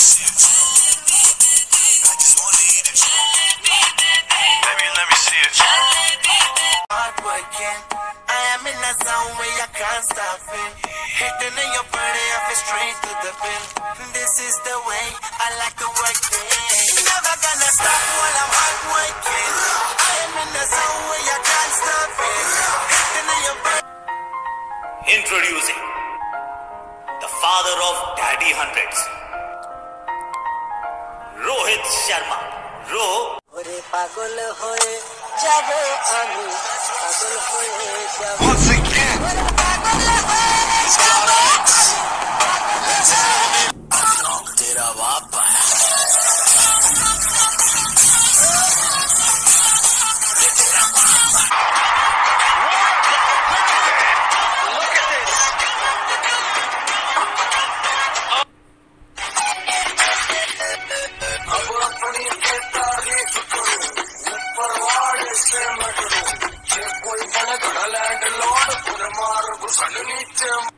Let me see it. Hard working, I am in a zone where I can't stop it. Hitting in your body, I feel straight to the pin. This is the way I like to work it. Never gonna stop while I'm hard working. I am in a zone where I can't stop it. Hitting in your body. Introducing the father of Daddy Hundreds, Rohit Sharma. ওরে পাগল হয়ে যাব আমি, পাগল হয়ে যাব। Once again. ওরে পাগল হয়ে যাব আমি। तेरा बाप है। कोई बड़ा लैंड लॉर्ड मार घुसन नीचे